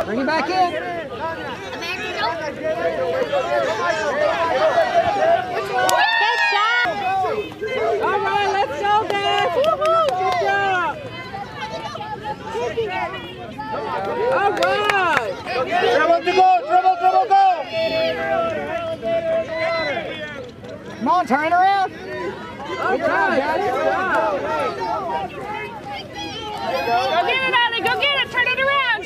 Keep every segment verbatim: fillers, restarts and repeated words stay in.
Bring it back in. Good job. All right, let's go, guys. Woo-hoo, good job. All right. Dribble to go, dribble, dribble, go. Come on, turn it around. All right, guys, good job. Go get it, Ollie. Go get it. Turn it around.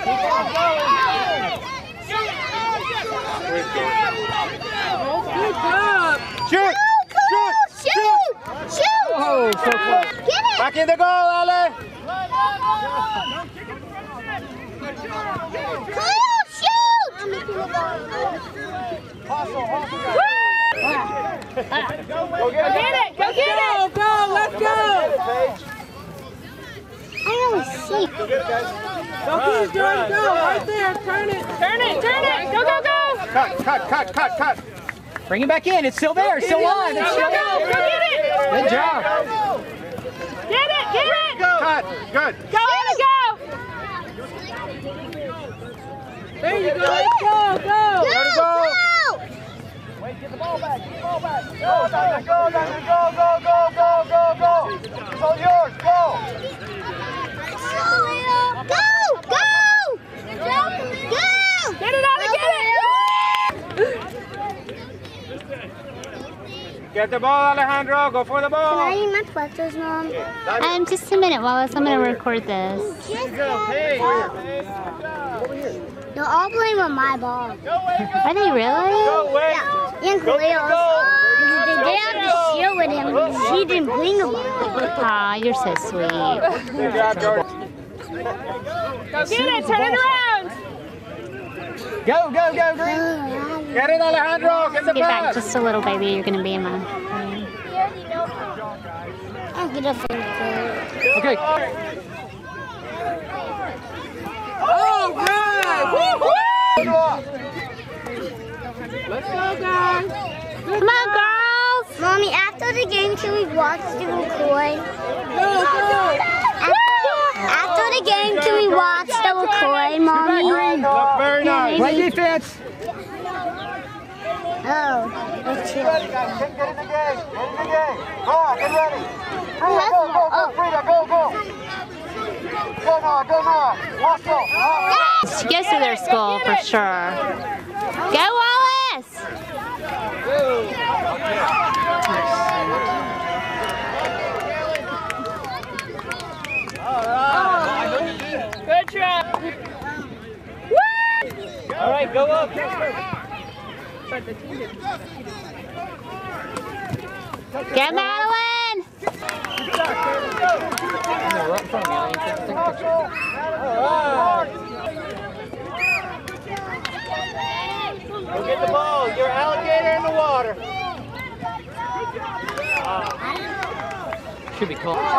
Good job. Shoot! Shoot! Shoot! Shoot! Oh, so close. Get it! Back in the goal, Ali. Khalil, shoot! Go get Get it! Go get it! Go, go, let's go. I don't see. Go get it, Jordan, go. Right there, turn it. Turn it! Turn it! Go, go, go! Cut, cut, cut, cut, cut. Bring it back in. It's still there. It's still live. It's Go, still go, go! Go get it! Good job. Get it! Get it! Cut. Good. Go, let it go! There you go. Let's go, go. Let it go. Wait, get the ball back, get the ball back. Go, Daniel, go, Daniel, go, go, go, go, go, go. It's all yours, go. Go! Go! Go! Get it out and get it! Get the ball, Alejandro. Go for the Can I ball. eat my pretzels, Mom? Um, just a minute, Wallace. I'm gonna record this. Hey. They're all playing with my ball. Are they really? Go, Wes. Yeah, and Khalil's. They have to share with him because he didn't bring a ball. Aw, you're so sweet. Good job, Jordan. Go get it! Turn it around! Go, go, go, Green. Get it, Alejandro. Get the Get back pass. just a little, baby. You're gonna be in my. I'll get a finger. Okay. All right. Woo-hoo. Let's go, guys. Come on, girls! Mommy, after the game, can we watch the record? Go, go. After the game, can we watch the record, Mommy? Look very nice. Play defense. Oh, that's true. Ready, guys, get, get in the game, get in the game. Go on, get ready. Oh, that's Go, go, go, oh. Frida, go, go. Go, Noah, go, Noah. Hustle. She goes to their school for sure. Go, Wallace! Good job! All right, go up. Get Madeline! Go get the ball. You're alligator in the water. Should be cool. Go,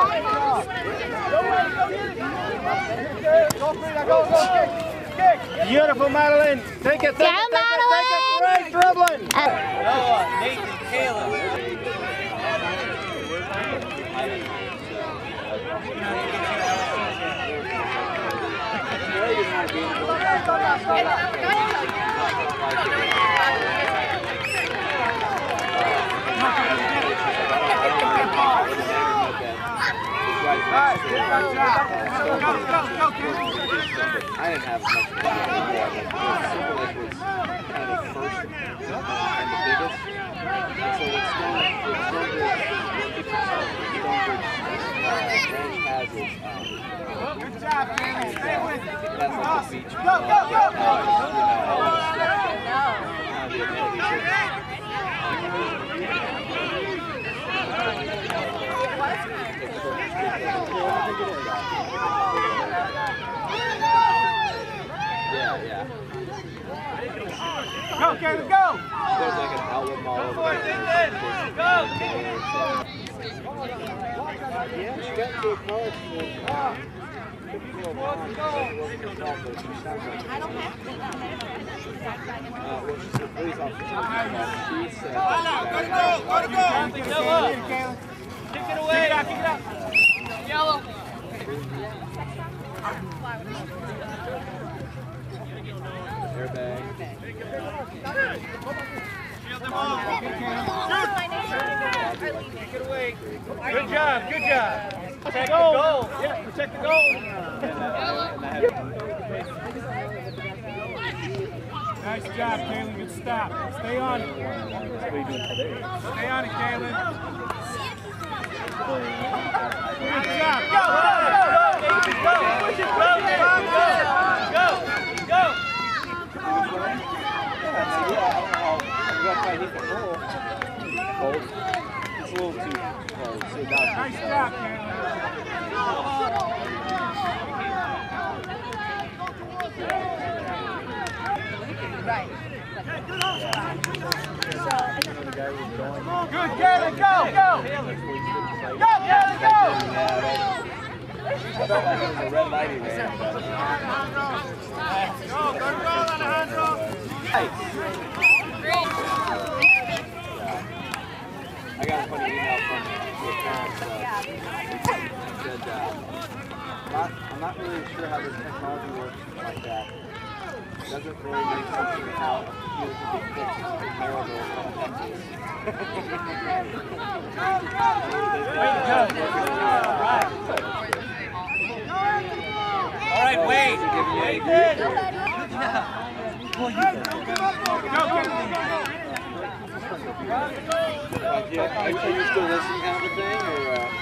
Frida, go, go, kick, kick. Beautiful, Madeline. Take it, take Go, it, take it, take it. Great dribbling. Uh, Noah, Nathan, Caleb. I didn't have much fun. Silver Lake was kind of first and the biggest. And so when Stone, when Stonebridge, Stonebridge Ranch has its, um, Good job, baby. Stay with it. that's like the beach. Go, go, go, go. Yeah, yeah. Go, Caleb, go. There's like an outlet mall over there. Yeah, she got into a car accident. Kick it away. Kick it up. Yellow. Good job, good job. Protect the goal. Yeah, protect the goal. Nice job, Kaylin. Good stop. Stay on it. Stay on it, Kaylin. Good job. Go, go, go, go. Push it, go, go, go, go. It's a little too cold. So down. Nice job, Kaylin. Good, Kaylin, go, go! Go, Kaylin, go! I felt like it was a red light he ran. Go, go, go, Alejandro! I got a funny email from your parents. Uh, said, uh, I'm, not, I'm not really sure how this technology works like that. It doesn't really make sense to me how a computer can be fixed in Maryville from Texas. Way to go. All right. All right, Wade. Wade did. Good job. Well, you go, go, go. Uh, yeah, are, are you still listening kind of a thing, or? Uh...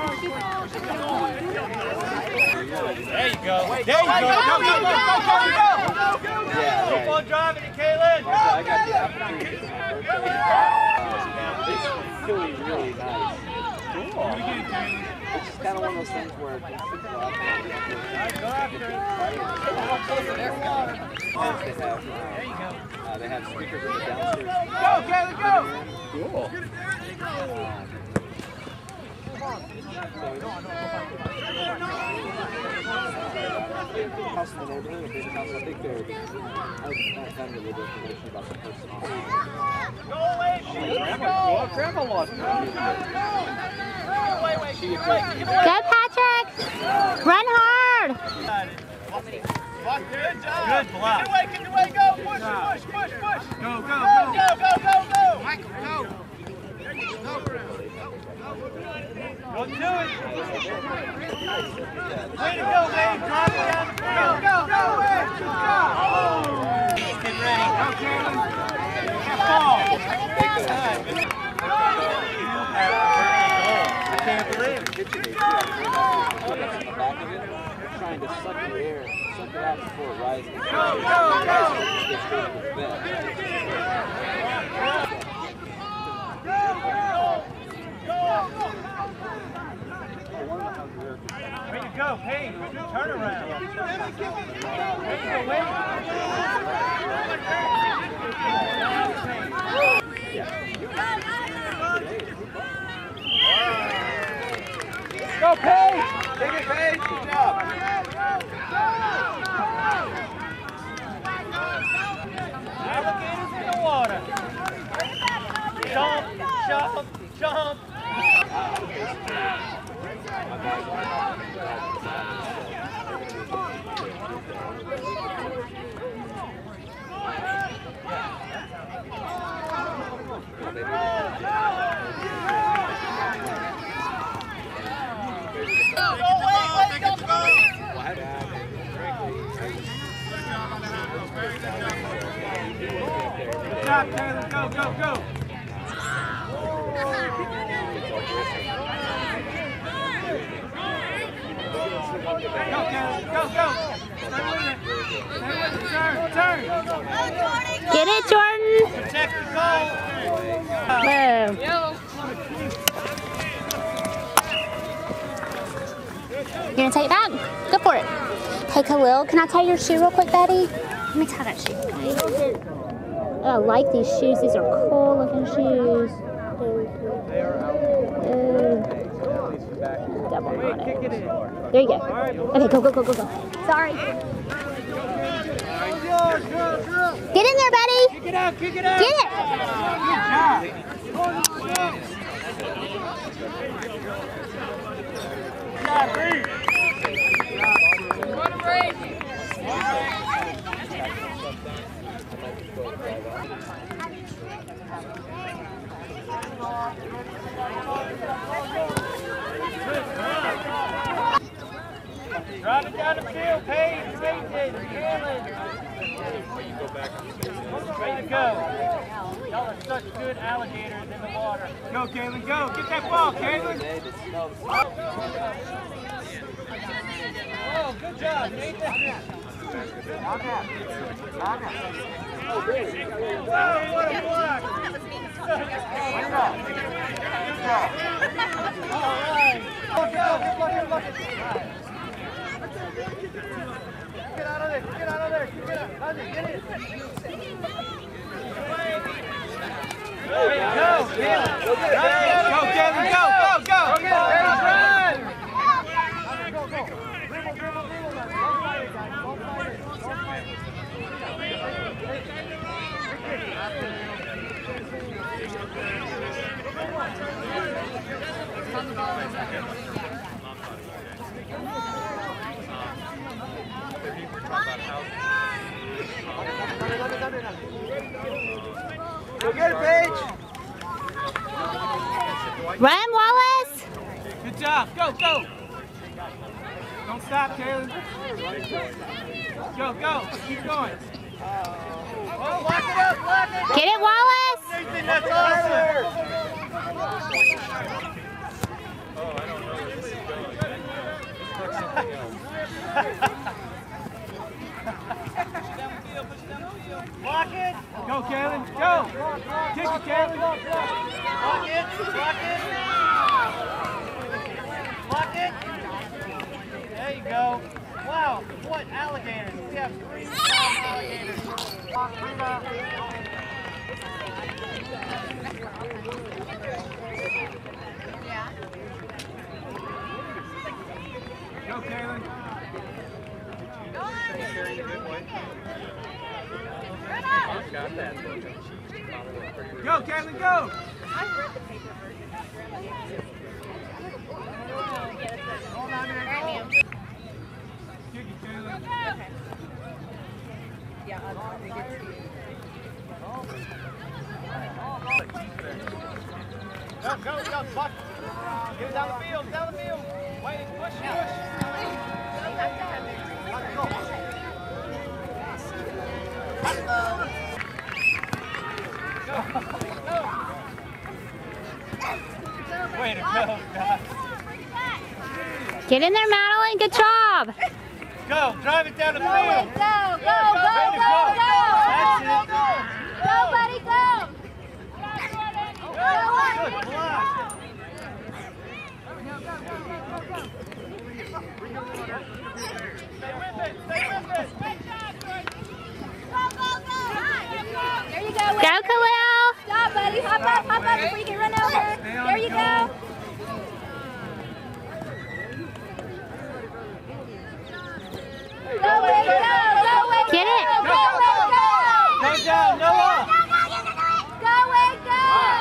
There you go. There you go. Go, go, go, go, go, go, go. Yeah, Keep on driving it, Kaylin. I got the opportunity for my birthday. It's really, really nice. Cool. It's just kind of one of those things where it's super loud. They have, There you go. uh, they have speakers in the downstairs. Go, Kaylin, go. Cool. House in the neighborhood, a big house. I think they're. I was having a little bit of information about the person. Go away, shoot. Go. Grandma lost. Go, Patrick! Run hard! Good job. Good block. Get away, get away, go. Push, push, push, push. Go, go, Go, go. go, go, go, go. Michael, go. Go to it. Way to go, Wade. Drive it down the field. Go, go, go, Wade. Good job. Oh. Get ready. Go, Kaylin. Get ball. I can't believe it. Back of it, trying to suck the air, suck it out before it rises. Go, go, go. Get straight to the bed. Way to go, Payne. Good turnaround. Way to go, Wade. Go, Payne. Take it, Paige. Good job. Alligators in the water. Jump, jump, jump. Good job, Taylor. Go, go, go. Go, Taylor. Go, go. Stay with it. Stay with it. Turn, turn. Get it, Jordan! Protect the goal. Whoa. You're gonna take it back? Go for it. Hey, Khalil, can I tie your shoe real quick, Betty? Let me tie that shoe. Okay. Oh, I like these shoes. These are cool looking shoes. Ooh. Double knotted. There you go. Okay, go, go, go, go, go. Sorry. Get in there, Betty. Kick it out, kick it out. Get it. Good job, Reed. What a break. field, Paige, Nathan, Cameron. Way to go. Y'all are such good alligators in the water. Go, Kaylin, go. Get that ball, Kaylin. Oh, good job, Nathan. Whoa, what a block. Good job. All right. Look out, look at, look at. Get out of there, get out of there, get out, Lindsay, get in. Go, Kevin. Go, Kevin, go, go, go. Go, run. Go, go. Dribble, dribble, dribble. Go get it, Paige. Run, Wallace. Good job. Go, go. Don't stop, Kaylin. Go, go. Keep going. Oh, lock it up, lock it. Get it, Wallace. Nathan, that's awesome. Lock it. Go, Kaylin. Go. Kick it, Kaylin. Lock it. Lock it. Lock it. There you go. Wow, what alligators? We have three alligators. Lock it up. Go, Kaylin. Go, Kaylin, go! Kick it, Kaylin. Go, go, go, Buck. Get it down the field, down the field. Wait, push, push. Way to go, guys. Get in there, Madeline. Good job. Go, drive it down the field. Go, go, go, go, go, go. That's it. Go, buddy, go. Good block. Stay with it, stay with it. There you go. Go, Khalil. Stop, buddy. Hop up, hop up before you get run over. There you go. Go, Wade, go, go, Wade, Get it. go, go, Wade, go. Go down, Noah. Go, Wade, go.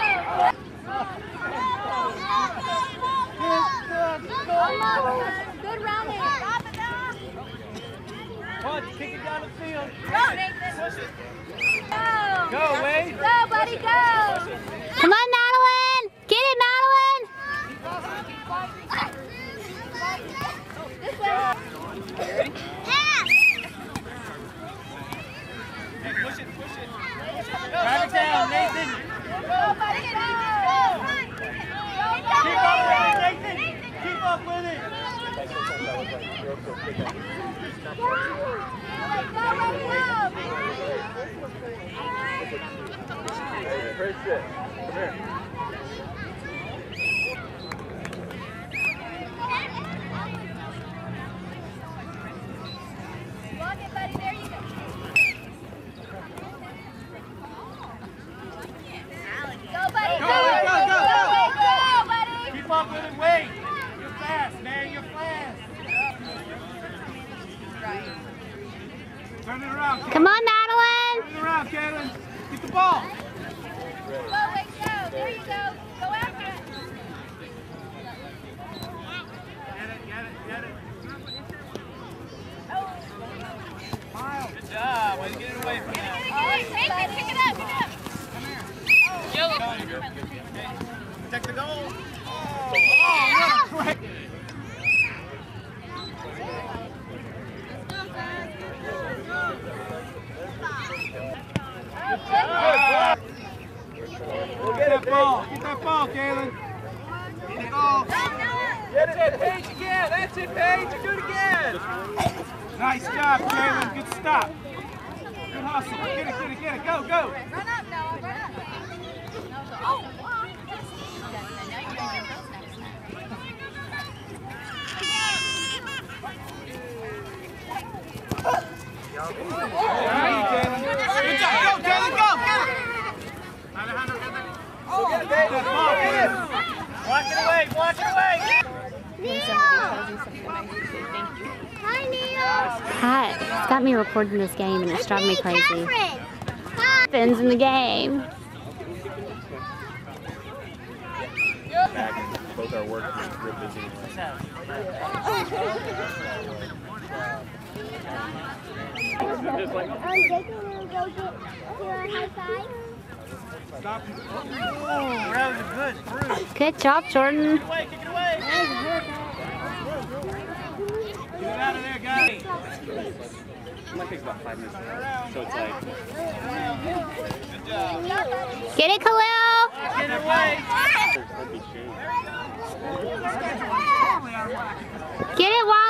Good rounding. Punch, kick it down the field. Go, Nathan. Push it. Go. Go, Wade. Go, buddy, go. Come on, Madeline. Get it, Madeline. This way. Hey, push it, push it. Drive it down, Nathan. Go, buddy, go. Keep up with it, Nathan. Keep up with it. Go, buddy, go. Great shit. Come here. Walk it, buddy. There you go. Go, buddy. Go, Go, go, go, go, go. go, buddy. Keep up with it, Wade. You're fast, man. You're fast. Turn it around, Kaylin. Come on, Madeline. Turn it around, Kaylin. Get the ball. Go, Wade, go. There you go. Go after it. Get it, get it, get it. Oh. Good job. Way to get it away from that. Oh, take it. Pick it up. Pick it up. Protect the goal. Oh, what a great. Yeah, that's it, Paige. Do it again. Nice job, Jalen. Good stop. Good hustle. Get it, get it, get it. Go, go. Run up, Noah. Run up. Oh. Good job. Go, Jalen. Go. Get it. Go get it, baby. Go get it. Block it away. Block it away. Hi, Neil. Pat, it's got me recording this game and it's driving me crazy. Catherine. Hi. Fins in the game. Back and both our work is real busy. I'm Jacob and we'll go get to a high five. Stop. Oh, that was a good through. Good job, Jordan. Kick it away, kick it away. Get it out of there, guys. It might take about five minutes. So it's like, Get it, Khalil. Get it away. Get it, Wyatt.